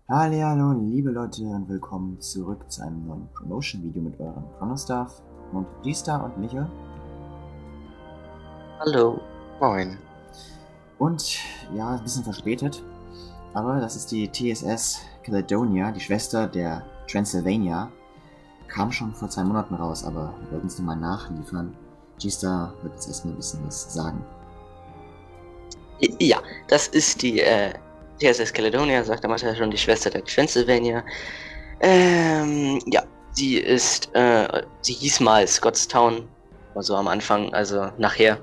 Hallo, liebe Leute und willkommen zurück zu einem neuen Promotion-Video mit eurem Chronostaff und G-Star und Michael. Hallo. Moin. Und ja, ein bisschen verspätet, aber das ist die TSS Caledonia, die Schwester der Transylvania. Kam schon vor 2 Monaten raus, aber wir wollten es nochmal nachliefern. G-Star wird jetzt erstmal ein bisschen was sagen. Ja, das ist die TSS Caledonia, sagt der Marcel ja schon, die Schwester der Transylvania. Ja, sie ist, sie hieß mal Scottstown, also am Anfang, also nachher.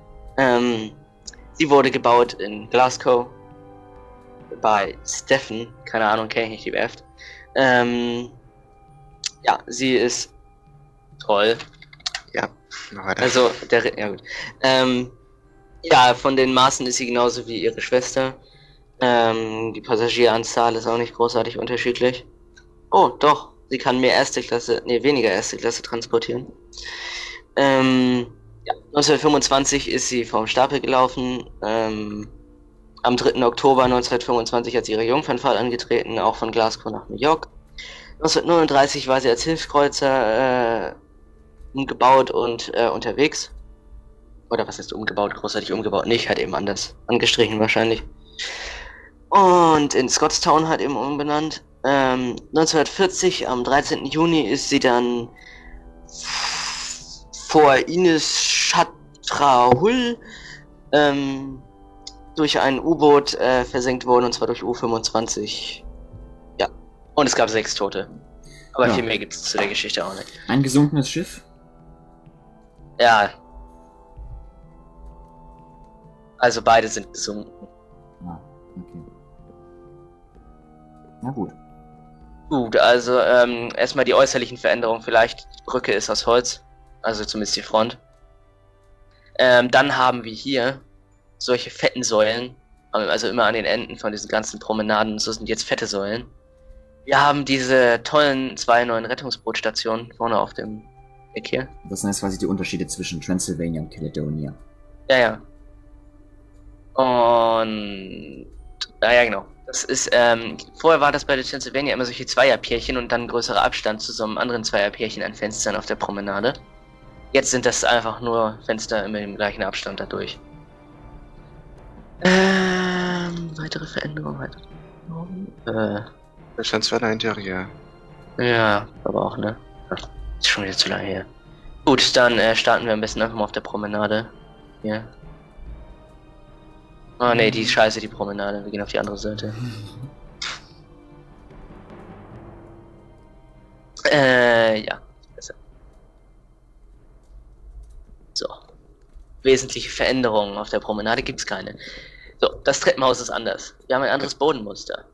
Sie wurde gebaut in Glasgow bei Stephen, keine Ahnung, kenne ich nicht die Werft. Ja, sie ist toll. Ja, weiter. Also, ja gut. Ja, von den Maßen ist sie genauso wie ihre Schwester. Die Passagieranzahl ist auch nicht großartig unterschiedlich. Oh, doch, sie kann mehr erste Klasse, weniger erste Klasse transportieren. Ja, 1925 ist sie vom Stapel gelaufen. Am 3. Oktober 1925 hat sie ihre Jungfernfahrt angetreten, auch von Glasgow nach New York. 1939 war sie als Hilfskreuzer umgebaut und unterwegs. Oder was heißt umgebaut? Großartig umgebaut nicht, hat eben anders angestrichen wahrscheinlich. Und in Scottstown hat eben umbenannt. 1940, am 13. Juni, ist sie dann vor Innisfahrul durch ein U-Boot versenkt worden, und zwar durch U-25. Ja, und es gab 6 Tote. Aber Ja. viel mehr gibt es zu der Geschichte auch nicht. Ein gesunkenes Schiff? Ja. Also beide sind gesunken. Ah, okay. Na gut. Gut, also erstmal die äußerlichen Veränderungen vielleicht. Die Brücke ist aus Holz, also zumindest die Front. Dann haben wir hier solche fetten Säulen, also immer an den Enden von diesen ganzen Promenaden, so sind jetzt fette Säulen. Wir haben diese tollen 2 neuen Rettungsbootstationen vorne auf dem Deck hier. Das sind jetzt quasi die Unterschiede zwischen Transylvania und Caledonia. Ja, ja. Und ja, genau. Das ist, vorher war das bei der Transylvania immer solche Zweierpärchen und dann ein größerer Abstand zu so einem anderen Zweierpärchen an Fenstern auf der Promenade. Jetzt sind das einfach nur Fenster immer im gleichen Abstand dadurch. Weitere Veränderungen, Das ist ein zweiter Interieur. ja, aber auch, ne? Ist schon wieder zu lange her. Gut, dann starten wir am besten einfach mal auf der Promenade. Hier. Oh ne, die ist scheiße, die Promenade. Wir gehen auf die andere Seite. Ja. Besser. So. Wesentliche Veränderungen auf der Promenade gibt's keine. So, das Treppenhaus ist anders. Wir haben ein anderes Bodenmuster.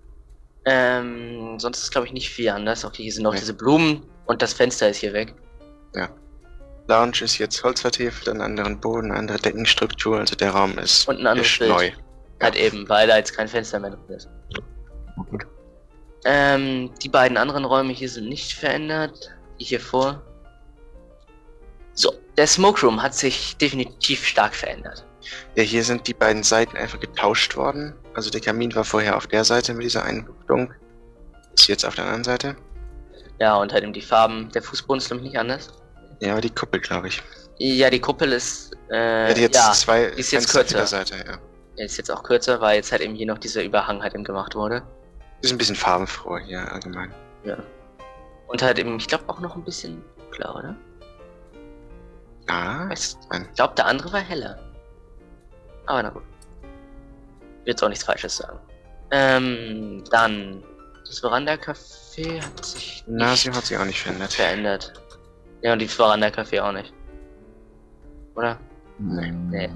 Sonst ist, glaube ich, nicht viel anders. Okay, hier sind noch diese Blumen und das Fenster ist hier weg. Ja. Lounge ist jetzt holzvertieft, einen anderen Boden, eine andere Deckenstruktur, also der Raum ist, Und ein anderes ist Bild. neu. Halt eben, weil da jetzt kein Fenster mehr drin ist. Okay. Die beiden anderen Räume hier sind nicht verändert. Die hier vor. So, der Smoke Room hat sich definitiv stark verändert. Ja, hier sind die beiden Seiten einfach getauscht worden. Also der Kamin war vorher auf der Seite mit dieser Einbuchtung. Ist jetzt auf der anderen Seite. Ja, und halt eben die Farben. Der Fußboden ist nämlich nicht anders. Ja, aber die Kuppel, glaube ich. Ja, die Kuppel ist, Ja, die jetzt zwei die ist jetzt Fenster auf kürzer. der Seite, ja. Ist jetzt auch kürzer, weil jetzt halt eben hier noch dieser Überhang halt eben gemacht wurde. Ist ein bisschen farbenfroh hier allgemein. Ja. Und halt eben, ich glaube auch noch ein bisschen dunkler, oder? Ah, Ich nein. glaube, der andere war heller. Aber na gut. Ich will jetzt auch nichts Falsches sagen. Dann. Das Veranda-Café hat sich Gymnasium hat sich auch nicht verändert. verändert. Ja, und die Veranda-Café auch nicht. Oder? Nee.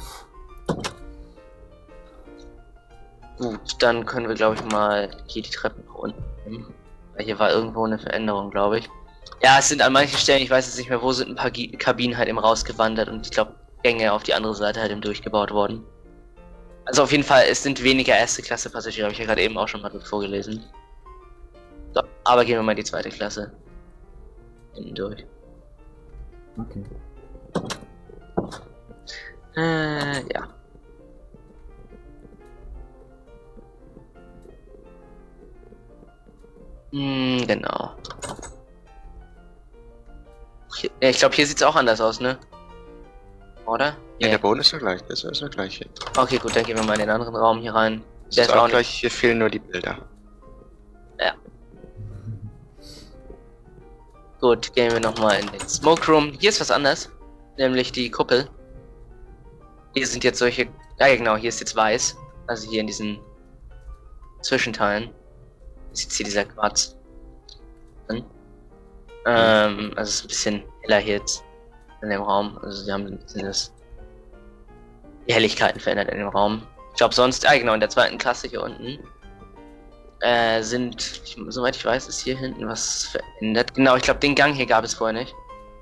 Gut, dann können wir, glaube ich, mal hier die Treppen nach unten nehmen. Weil hier war irgendwo eine Veränderung, glaube ich. Ja, es sind an manchen Stellen, ich weiß jetzt nicht mehr, wo sind ein paar Kabinen halt eben rausgewandert und ich glaube, Gänge auf die andere Seite halt eben durchgebaut worden. Also auf jeden Fall, es sind weniger erste Klasse Passagiere, habe ich ja gerade eben auch schon mal vorgelesen. So, aber gehen wir mal in die zweite Klasse. Hinten durch. Okay. Ja. Genau. Hier, ich glaube, hier sieht's auch anders aus, ne? Oder? Ja, der Boden ist der gleiche. Das ist der gleiche. Okay, gut, dann gehen wir mal in den anderen Raum hier rein. Das ist auch gleich. Hier fehlen nur die Bilder. Ja. Gut, gehen wir nochmal in den Smoke Room. Hier ist was anders. Nämlich die Kuppel. Hier sind jetzt solche... Ja, genau, hier ist jetzt weiß. Also hier in diesen Zwischenteilen. Ist jetzt hier dieser Quarz drin. Also es ist ein bisschen heller hier jetzt in dem Raum. Also sie haben ein bisschen die Helligkeiten verändert in dem Raum. Ich glaube sonst, genau, in der zweiten Klasse hier unten soweit ich weiß, ist hier hinten was verändert. Genau, ich glaube den Gang hier gab es vorher nicht.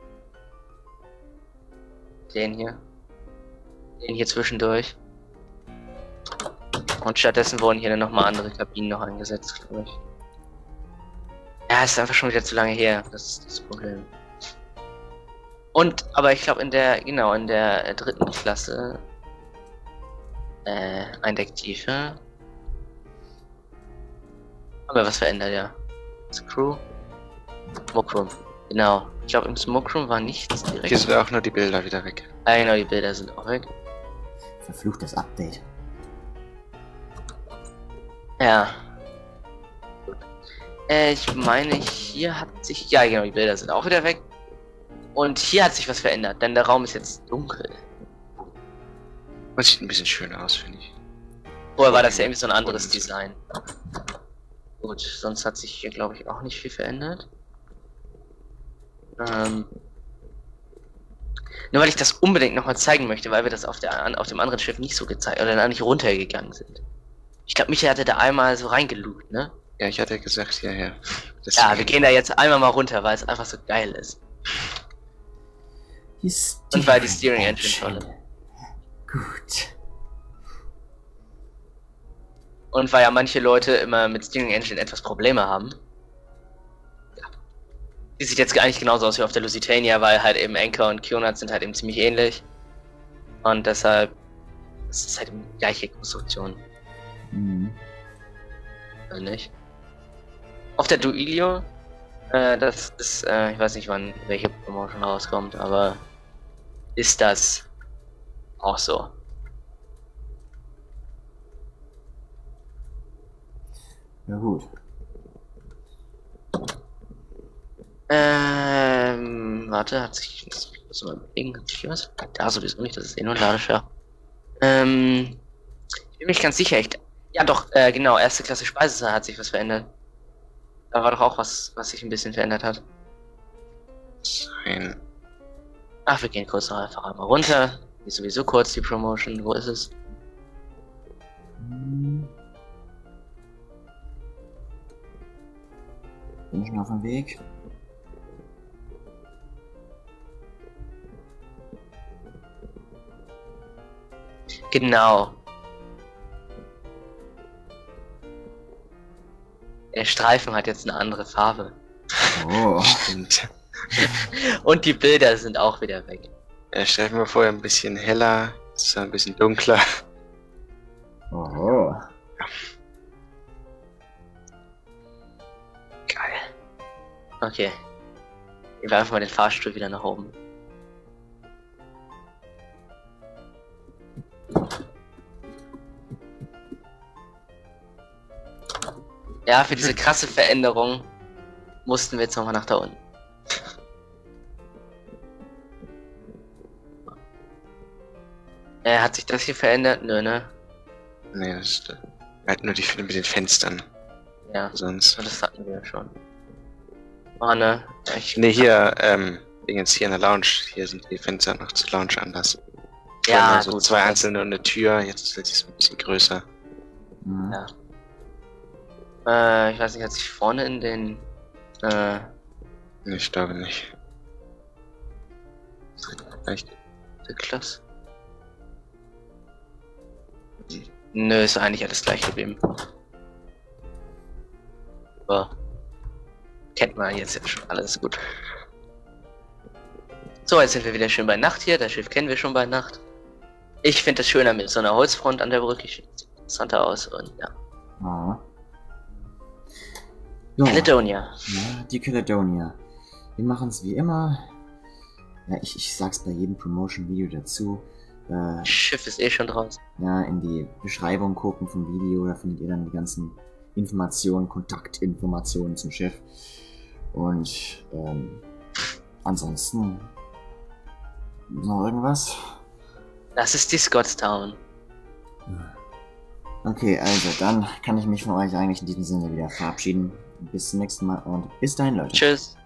Den hier zwischendurch. Und stattdessen wurden hier dann nochmal andere Kabinen noch eingesetzt, glaube ich. Ja, ist einfach schon wieder zu lange her. Das ist das Problem. Aber ich glaube in der dritten Klasse Eindeckstiefe haben wir was verändert, ja. Screw. Smoke Room. Genau. Ich glaube im Smoke Room war nichts direkt. Hier sind auch nur die Bilder wieder weg. Ah, genau, die Bilder sind auch weg. Verfluchtes Update. Ja. Gut. Ich meine, hier hat sich... Ja, genau, die Bilder sind auch wieder weg. Und hier hat sich was verändert, denn der Raum ist jetzt dunkel. Das sieht ein bisschen schöner aus, finde ich. Vorher war das ja irgendwie so ein anderes Design. Gut, sonst hat sich hier, glaube ich, auch nicht viel verändert. Nur weil ich das unbedingt nochmal zeigen möchte, weil wir das auf dem anderen Schiff nicht so gezeigt oder da nicht runtergegangen sind. Ich glaube, Michael hatte da einmal so reingelugt, ne? Ja, ich hatte gesagt, hierher. Ja, wir gehen da jetzt einmal mal runter, weil es einfach so geil ist. Und weil die Steering Engine toll ist. Gut. Und weil ja manche Leute immer mit Steering Engine etwas Probleme haben. Ja. Die sieht jetzt eigentlich genauso aus wie auf der Lusitania, weil halt eben Anchor und QNAT sind halt eben ziemlich ähnlich. Und deshalb ist es halt eben die gleiche Konstruktion. Also nicht. Auf der Duilio, das ist, ich weiß nicht wann welche Promotion rauskommt, aber ist das auch so. Ja gut. Warte, hat sich so mal überlegen, hat sich hier was? Da sowieso nicht, das ist eh nur ein Ladescher. Ich bin mir nicht ganz sicher, ja doch, genau, erste Klasse Speisesaal hat sich was verändert. Da war doch auch was sich ein bisschen verändert hat. Nein. Ach, wir gehen kurz noch einfach einmal runter. Die ist sowieso kurz, die Promotion. Wo ist es? Bin ich schon auf dem Weg? Genau. Der Streifen hat jetzt eine andere Farbe. Oh. Und die Bilder sind auch wieder weg. Der Streifen war vorher ein bisschen heller, ist ein bisschen dunkler. Oh. Geil. Okay. Wir werfen mal den Fahrstuhl wieder nach oben. Ja, für diese krasse Veränderung mussten wir jetzt nochmal nach da unten. Hat sich das hier verändert? Nö, ne? Nee, das ist halt nur die mit den Fenstern. Ja, Sonst. das hatten wir schon. Oh, ne? Ne, hier, Dingens hier in der Lounge. Hier sind die Fenster noch zur Lounge anders. Ja, so gut, zwei einzelne und eine Tür. Jetzt ist es ein bisschen größer. Mhm. Ja. Ich weiß nicht, hat sich vorne in den, Nee, ich glaube nicht. Vielleicht. der Klasse. Nö, ist eigentlich alles gleich geblieben. Aber kennt man jetzt ja schon, alles gut. So, jetzt sind wir wieder schön bei Nacht hier. Das Schiff kennen wir schon bei Nacht. Ich finde es schöner mit so einer Holzfront an der Brücke. Sieht interessanter aus und ja. Ah. Ja, Caledonia. ja, die Caledonia. Wir machen es wie immer. Ja, ich sag's bei jedem Promotion-Video dazu. Schiff ist eh schon draußen. Ja, in die Beschreibung gucken vom Video, da findet ihr dann die ganzen Informationen, Kontaktinformationen zum Schiff. Und ansonsten noch irgendwas? Das ist die Scottstown. Okay, also dann kann ich mich von euch eigentlich in diesem Sinne wieder verabschieden. Bis zum nächsten Mal und bis dahin, Leute. Tschüss.